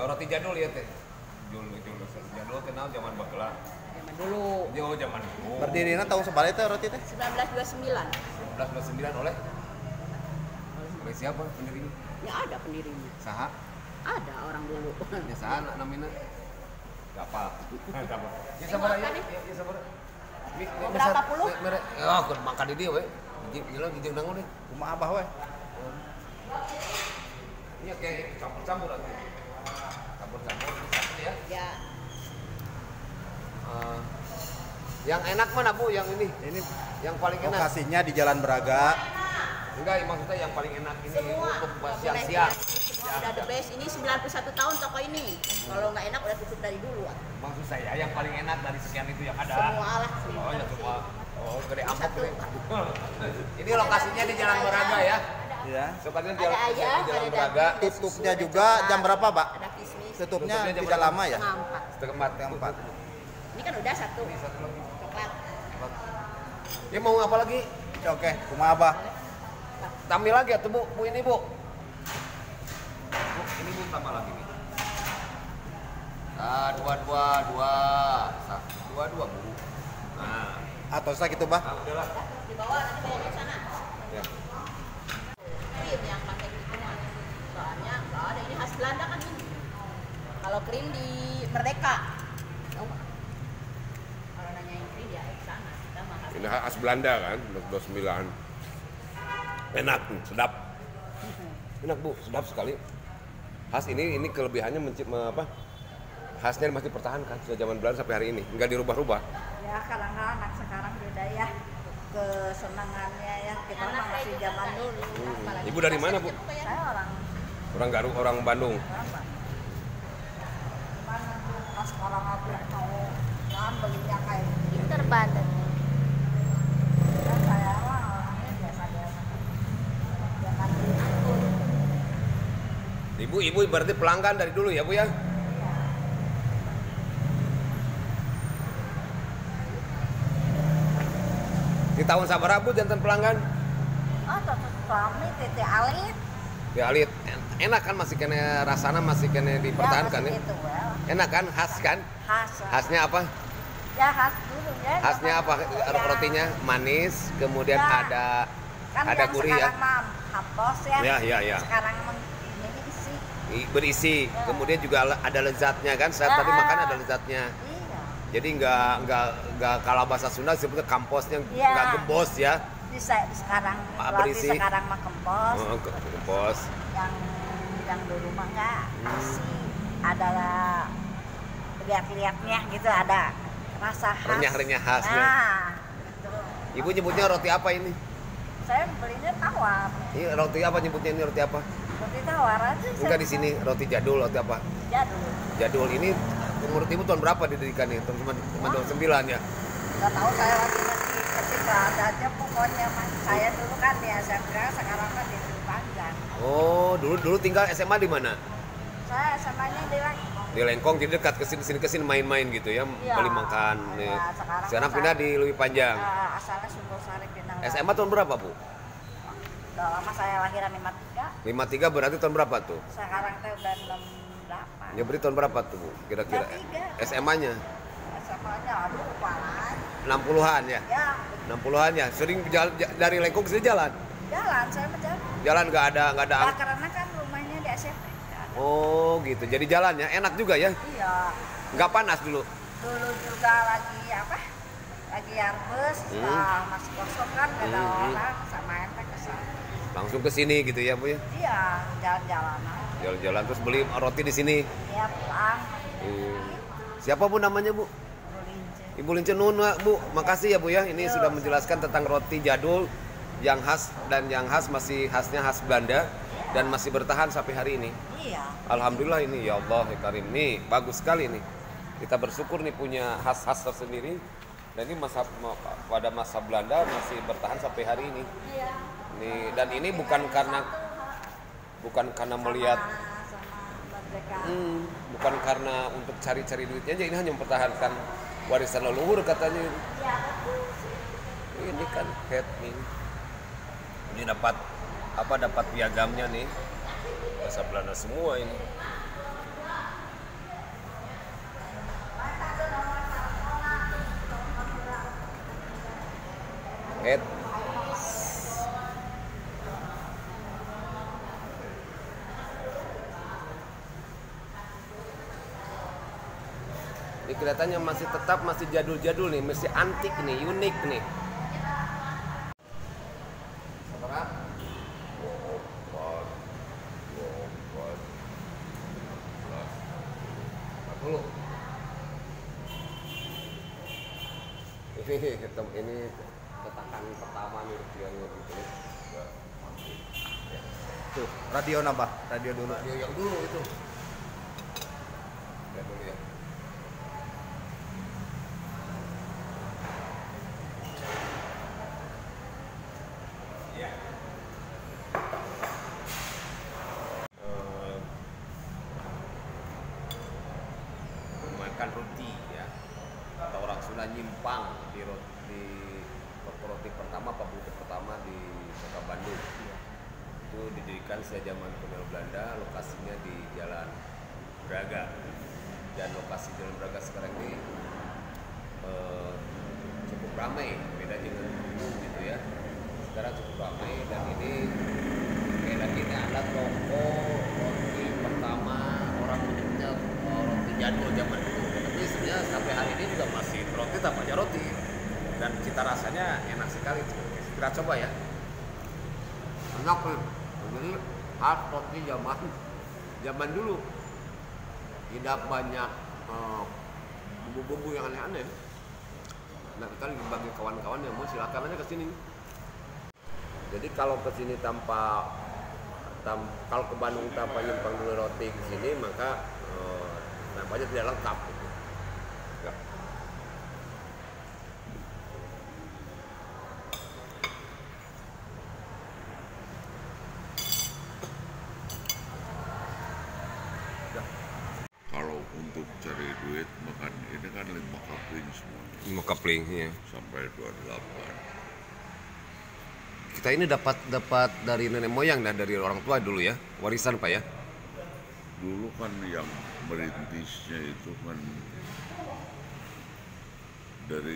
Roti jadul ya teh. Jadul kenal zaman baheula. Zaman dulu. Oh, zaman dulu. Berdirinya tahun sabaraha teh roti teh? 1929. 1929 oleh siapa pendirinya? Ya ada pendirinya. Saha? Ada orang dulu. Ya saha namanya? Gapal. Ya sabar ya. Ya sabar. Berapa puluh? Ya, kun makan di dia we. Gila gijeng dangu deh. Kumaha abah we? Iya kayak campur-campur aja. Campur-campur satu ya. Ya. Yang enak mana Bu? Yang ini yang paling enak. Lokasinya di Jalan Braga. Enggak, maksudnya yang paling enak ini Semua untuk boleh siang-siang. Semua udah the best. Ini 91 tahun toko ini. Kalau nggak enak udah tutup dari dulu. Maksud saya yang paling enak dari sekian itu yang ada. Semua lah. Oh ya semua. Oh gede amat gede. Ini lokasinya di Jalan Braga ya. Iya. Sepertinya Ada ayam, di Jalan ada Braga. daging, Tutupnya ada juga coklat, jam berapa, Pak? Ada kismis. Tutupnya Tutupnya jam tidak berapa? lama ya? Setengah empat. Setengah empat. Ini kan udah satu. Ini satu lagi. Coklat. Dia mau apa lagi? Oke, kumaha abah? Tambah lagi atau Bu? Bu ini Bu. Bu, ini Bu tambah lagi nih. Dua Bu. Nah, Atau saya gitu, Bah? udahlah. Di bawah nanti bayarnya di sana. Ya. Krim yang pakai gitu mah. Soalnya nggak ada. Ini khas Belanda kan ini. Kalau krim di Merdeka. Tahu nggak? Kalau nanyain krim ya di sana. Kita mah khas. Ini khas Belanda kan, 29. Enak, sedap. Enak Bu, sedap sekali. Khas ini kelebihannya khasnya masih dipertahankan sejak zaman Belanda sampai hari ini, nggak dirubah-rubah. Ya kadang-kadang anak sekarang beda ya kesenangannya ya, kita mah masih zaman dulu. Ibu dari mana Bu? Saya Orang Garut, orang Bandung. mana pas sekarang aku mau kan belinya kayak gini. Terbanten. Dan saya mah orangnya biasa-biasa. Jangan diatur. Ibu berarti pelanggan dari dulu ya Bu ya? Di tahun sabaraha Bu jantan pelanggan? Oh, tuh suami Tete Alit. Di Alit. Enak kan masih kena rasana masih kena dipertahankan ya? Gitu, well. Enak kan? Khas kan? Khas. Khasnya apa? Ya khas dulu ya. Khasnya apa? Rotinya manis, kemudian Ya. ada Kan ada yang gurih ya? sekarang mah hapus ya. Ya. Sekarang ini isi. Berisi, Ya. kemudian juga ada lezatnya kan? Saya tadi makan ada lezatnya. Iya. Jadi nggak kalau bahasa Sunda sebetulnya kamposnya Iya. nggak gembos ya? Sekarang berisi. roti sekarang mah kempos. Oh, gembos. Yang dulu mah enggak isi. Ada lihat-lihatnya gitu, ada rasa khas. Renyah-renyah khasnya. Nah, gitu. Ibu nyebutnya roti apa ini? Saya belinya tawar. Ini roti apa nyebutnya ini roti apa? Roti tawar aja. Enggak di sini roti jadul roti apa? Jadul. Jadul ini menurut ibu tahun berapa didirikannya? Tahun 9 ya? Nggak tahu saya lagi masih kecil, nggak ada aja pokoknya mas. Saya dulu kan di SMK, sekarang kan di Panjang. Oh, dulu tinggal SMA di mana? Saya SMA-nya di Lengkong. Di Lengkong, jadi dekat ke sini main-main gitu ya, Iya. beli makan. Nih. Iya, Sekarang pindah di Leuwi Panjang. Asalnya Sumber Sari pindah. SMA tahun berapa, Bu? Udah lama saya lahiran 53. 53 berarti tahun berapa tuh? Sekarang teh udah 68. Ya berarti tahun berapa tuh, Bu? Kira-kira 53. SMA-nya? SMA-nya aduh lupa lagi. 60-an ya? Ya, 60-an ya? Sering dari Lengkong ke sini jalan? jalan saya mah jalan. Jalan nggak ada Ya, karena kan rumahnya di SMP. Oh gitu, jadi jalannya enak juga ya? Iya. Nggak panas dulu? Dulu juga lagi apa? Lagi arbes, masih kosong kan, gak ada orang, sama ente kesana. Langsung ke sini gitu ya Bu ya? Iya, jalan-jalan aja. Jalan-jalan terus beli roti di sini. Iya, pulang. Siapa Bu namanya Bu? Belince. Ibu Lince Nun Bu, makasih ya Bu ya. Ini sudah menjelaskan tentang roti jadul yang khas dan yang khas masih khasnya khas Belanda dan masih bertahan sampai hari ini. Iya. Alhamdulillah ini ya Allah ya Karim nih bagus sekali nih. Kita bersyukur nih punya khas-khas tersendiri dan ini pada masa Belanda masih bertahan sampai hari ini. Iya. Nih dan ini bukan karena melihat bukan karena untuk cari-cari duitnya aja, ini hanya mempertahankan warisan leluhur katanya. Iya, betul sih. Ini kan head nih. Ini dapat piagamnya nih. Bahasa Belanda semua ini. Et. Ini kelihatannya masih tetap masih jadul-jadul nih, masih antik nih, unik nih. Sekarang 40. Ini cetakan pertama nih yang gitu. Tuh, radio nambah, radio dulu. Radio yang dulu itu. Lihat dulu ya. Memakan roti ya, atau orang Sunda nyimpang di toko roti pertama, pabrik pertama di Kota Bandung. Itu didirikan sejak zaman kolonial Belanda, lokasinya di Jalan Braga. Dan lokasi Jalan Braga sekarang ini cukup ramai, beda dengan dulu gitu ya. Sekarang cukup ramai dan ini kayak lagi ini ada toko roti pertama, orang menyebutnya roti jadul zaman dulu. Tapi sebenarnya sampai hari ini juga masih roti tanpa aja roti dan cita rasanya enak sekali. Kita coba ya. Enak nih. Jadi khas roti zaman dulu. Tidak banyak bumbu-bumbu yang aneh-aneh. Nah, kita bagi kawan-kawan yang mau silakan aja ke sini. Jadi kalau ke sini kalau ke Bandung tanpa nyimpang dulu roti ke sini, maka nampaknya tidak lengkap gitu. Ya. Kalau untuk cari duit makan ini kan 5 kapling semua. 5 kapling ya. Sampai 28. Kita ini dapat dari nenek moyang dan dari orang tua dulu ya, warisan Pak ya. Dulu kan yang merintisnya itu kan dari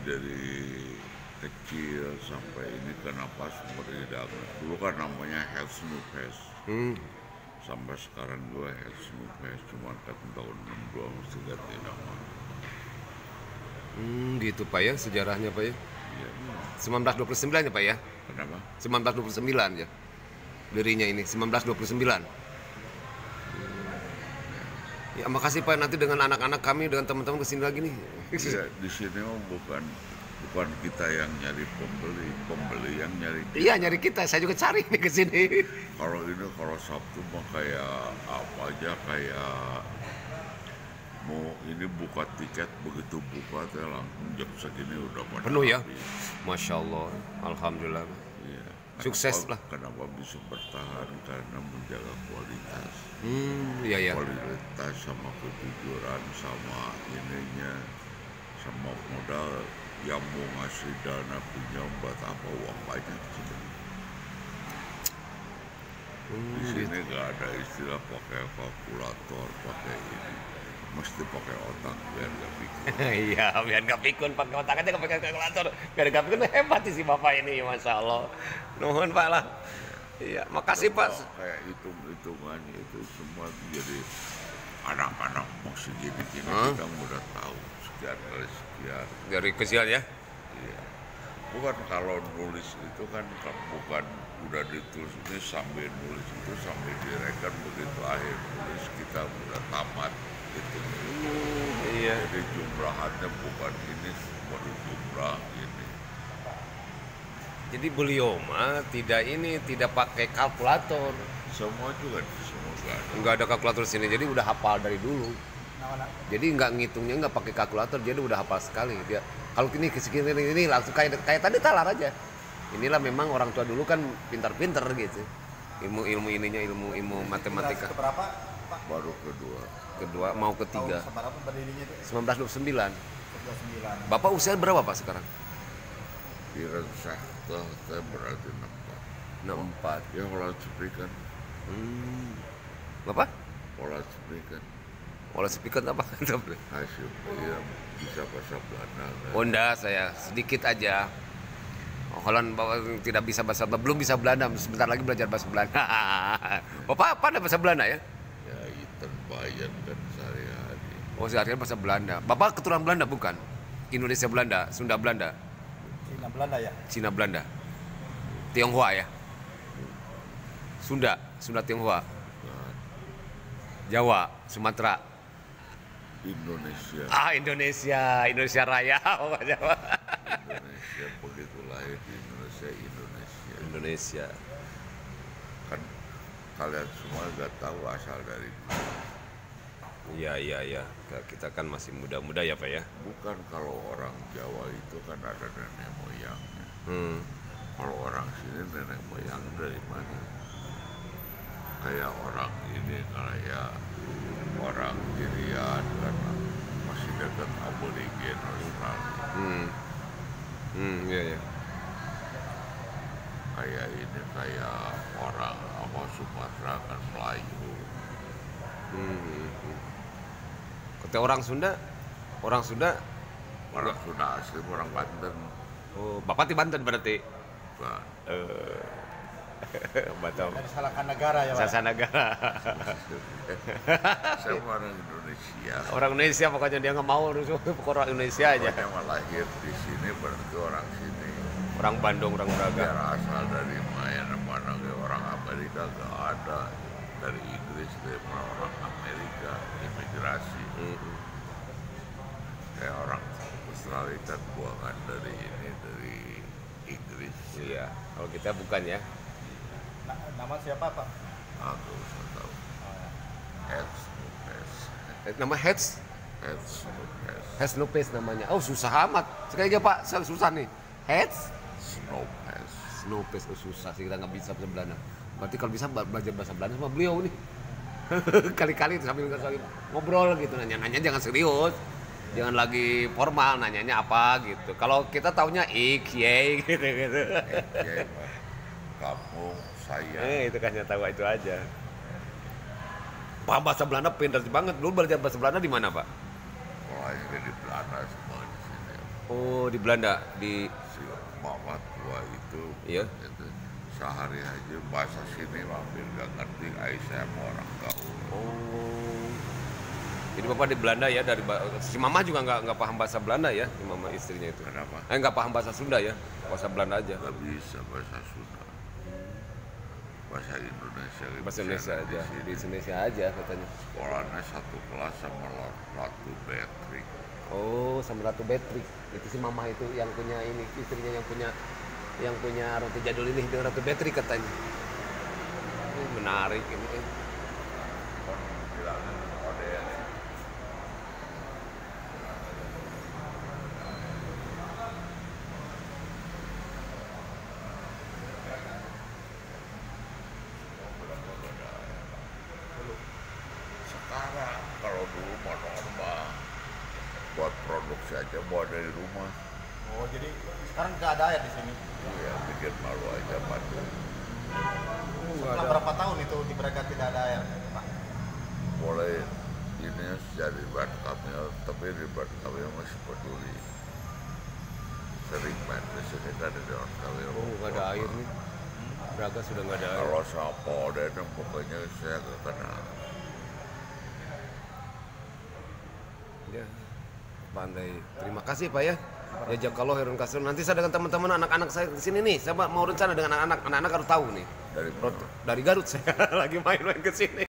kecil sampai ini kenapa seperti hidangan. Dulu kan namanya Health Nufes. Sampai sekarang gue Health Nufes, cuma kan tahun 62 mesti ganti nama. Gitu Pak ya, sejarahnya Pak ya. Iya. 1929 ya Pak ya. Kenapa? 1929 ya. Dirinya ini 1929. Ya makasih Pak, nanti dengan anak-anak kami dengan teman-teman kesini lagi nih. Iya, di sini bukan kita yang nyari pembeli yang nyari kita. Iya nyari kita, saya juga cari nih ke sini. Kalau Sabtu mah kayak apa aja, kayak mau ini buka tiket, begitu buka teh langsung jam segini udah pada Penuh ya? habis. Masya Allah, Alhamdulillah. Iya. Sukses lah. Kenapa bisa bertahan? Karena menjaga kualitas. Iya. Kualitas sama kejujuran sama ininya, sama modal yang mau ngasih dana pinjam buat apa, uang banyak sih. Di sini nggak ada istilah pakai kalkulator, pakai ini, mesti pakai otak biar nggak pikun. Iya, biar nggak pikun, pakai otak aja nggak pakai kalkulator. Biar nggak pikun, hebat sih Bapak ini, Masya Allah. Nuhun Pak lah. Iya, makasih Pak. Kayak hitung-hitungan itu semua jadi anak-anak masih gini-gini kita udah tahu sekian kali sekian. Dari kecil ya? Iya. Bukan kalau nulis itu kan bukan udah ditulis ini sambil nulis itu sambil direkam begitu akhir nulis kita udah tamat gitu. Iya. Jadi jumlahannya bukan ini baru jumlah ini. Jadi beliau mah tidak pakai kalkulator. Semua juga semua nggak ada. Nggak ada kalkulator sini, jadi udah hafal dari dulu. Jadi nggak ngitungnya nggak pakai kalkulator, jadi udah hafal sekali dia. Kalau ini kesini ini langsung kayak tadi talar aja. Inilah memang orang tua dulu kan pintar-pintar gitu. Ilmu ininya ilmu matematika. Keberapa Pak? Baru Kedua mau ketiga. Tahun berapa berdirinya itu? 1929. 1929. Bapak usia berapa Pak sekarang? kira sah berarti 64. ya kalau sepikan Bapak? pola sepikan Olah speaker apa? hasil ya bisa bahasa Belanda kan? Honda saya sedikit aja. Holland tidak bisa belum bisa Belanda, sebentar lagi belajar bahasa Belanda. Bapak apa ada bahasa Belanda ya? Ya itu bayan kan sehari-hari. Oh, sehari-hari bahasa Belanda. Bapak keturunan Belanda bukan? Indonesia Belanda, Sunda Belanda, Cina Belanda ya. Cina Belanda, Tionghoa ya? Sunda Tionghoa, Jawa, Sumatera. Indonesia. Indonesia Raya. Oh, Jawa. Indonesia begitu lahir di Indonesia. Indonesia. Kan kalian semua nggak tahu asal dari Iya. Kita kan masih muda-muda ya Pak ya. bukan kalau orang Jawa itu kan ada nenek moyangnya. Kalau orang sini nenek moyang dari mana? Kayak orang ini kayak orang Irian kan masih dekat aborigen Australia. Iya. Kayak ini kayak orang apa Sumatera kan Melayu. Kata orang Sunda Orang Sunda asli orang Banten. oh, Bapak di Banten berarti. Bukan. Batam. Disalahkan negara ya, Pak. Sasanagara. Saya orang Indonesia. Orang Indonesia pokoknya dia nggak mau harus orang Indonesia aja. Pokoknya mah lahir di sini berarti orang sini. Orang Bandung, orang Braga. Biar asal dari mana kayak orang Amerika gak ada. Dari Inggris, dari orang Amerika, imigrasi. Kayak orang Australia kan buangan dari ini, dari Inggris. Iya. Kalau kita bukan ya. Nama siapa, Pak? Aku usah tahu. Heads, Lopez. Nama Heads Lopez. Heads Lopez namanya. Oh, susah amat. Sekali aja Pak, susah nih. Heads Lopez. Oh, susah sih, kita nggak bisa bahasa Belanda. Berarti kalau bisa belajar bahasa Belanda sama beliau nih. Kali-kali sambil ngobrol gitu, nanya-nanya jangan serius. Jangan lagi formal, nanyanya apa gitu. Kalau kita taunya ik, ye gitu. Ya, kamu, saya. Itu kan tahu itu aja. Paham bahasa Belanda pintar banget. Dulu belajar bahasa Belanda di mana, Pak? Mulainya di Belanda semua di sini. Oh, di Belanda, di Si mama tua itu, Iya. itu sehari aja bahasa sini hampir gak ngerti. Aisyah sama orang gaul. Oh. Jadi Bapak di Belanda ya, dari si Mama juga nggak paham bahasa Belanda ya, si Mama istrinya itu. Kenapa? Nggak paham bahasa Sunda ya, bahasa Belanda aja. Gak bisa bahasa Sunda. Bahasa Indonesia. Bahasa Indonesia aja, Di di sini. Indonesia aja katanya. Sekolahnya satu kelas sama Ratu Beatrix. Oh, sama Ratu Beatrix. Itu si Mama itu yang punya ini, istrinya yang punya roti jadul ini dengan Ratu Beatrix katanya. Ini menarik ini. Bilangnya ODN. Sekarang kalau dulu mah normal buat produksi aja bawa dari rumah. Oh, jadi sekarang nggak ada ya di sini. Ya bikin malu aja Bandung. Setelah berapa tahun itu di Braga tidak ada air, Pak? Mulai ini jadi ban kamil, tapi di ban kamil masih peduli. Sering main di sini kan di ban kamil. Oh, nggak ada air nih. Braga sudah nggak ada air. Kalau sama ODN pokoknya saya gak kenal. Ya, pandai. Terima kasih Pak ya. Ya Jazakallah Khairun Katsir. Nanti saya dengan teman-teman anak-anak saya di sini nih. Saya mau rencana dengan anak-anak harus tahu nih. Dari mana? Dari Garut saya lagi main-main ke sini.